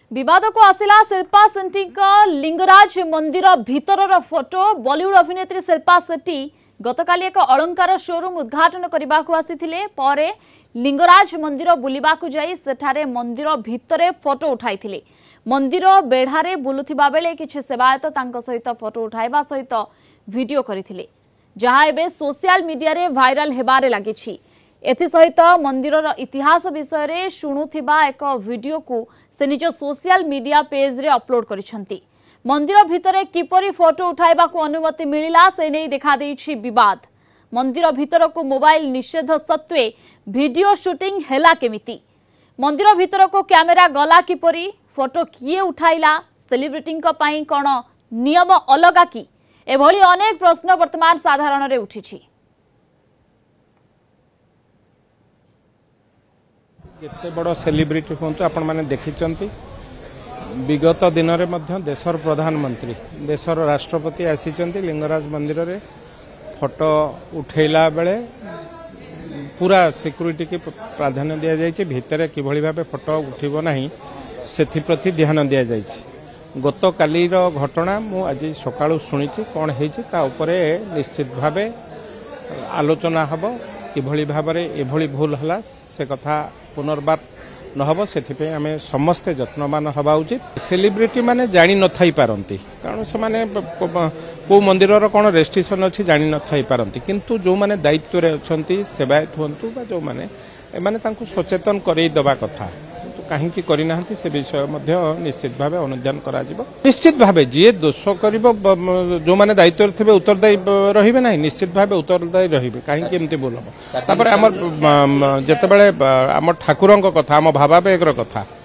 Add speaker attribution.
Speaker 1: विवाद को आसिला शिल्पा शेट्टी लिंगराज मंदिर भितर फोटो। बॉलीवुड अभिनेत्री शिल्पा शेट्टी गतकाली एक अलंकार शोरूम उद्घाटन करने को आसीथिले परे लिंगराज मंदिर बुलिबाकु जाई सेठारे मंदिर भितरे फोटो उठाइथिले। मंदिर बेढ़ारे बुलुथिबा बेले किछि सेवायत तांको सहित फोटो उठाइबा सहित वीडियो करथिले, जहां एबे सोशल मीडिया रे वायरल हेबारे लागिछि। एथि सहित मंदिरर इतिहास विषय रे शुणुथिबा एक वीडियो को से निज सोशल मीडिया पेज रे अपलोड करिसंती। मंदिर भितरे किपरि फोटो उठाइबा को अनुमति मिलिला से नै देखा देछि विवाद। मंदिर भितर को मोबाइल निषेध सत्वे वीडियो शूटिंग हेला केमिति? मंदिर भितर को कैमेरा गला किपरि? फोटो किए उठाइला? सेलिब्रिटी पई कोन नियम अलगा कि? एभली अनेक प्रश्न वर्तमान साधारण रे उठिछि।
Speaker 2: जिते बड़ सेलिब्रिटी हूँ आपण मैंने देखी विगत दिन में देशर प्रधानमंत्री देशर राष्ट्रपति आसी लिंगराज मंदिर रे फोटो उठेला बेले पूरा सिक्यूरिटी की प्राधान्य दि जाए। भितर किभली भाबे फोटो उठिबो नाही सेथिप्रति ध्यान दि जाए। गत कालीर घटना मु आज सकाळु सुनिछि कोन हेछि ता उपरे निश्चित भाबे आलोचना हबो। किभली भाबरे एभली भूल हला से कथा पुनर्बार नहब से आम समस्ते यत्नवान हवा उचित। सेलिब्रिटी माने जानी न थाई पारंती कारण से माने को मंदिर कौन रेस्ट्रिक्शन अच्छी जानी न थाई पारंती, किंतु जो माने दायित्व रे अछंती सेवायत हुंतु बा जो माने एमाने तांको सचेतन करई दबा कथा कहीं करना से विषय निश्चित भाव अनुधान करा निश्चित भाव जी दोष कर जो मैंने दायित्व थे उत्तरदायी रही ना निश्चित भाव उत्तरदायी रही कहीं बोल आम जिते आम ठाकुर कथा आम भावावेगर कथा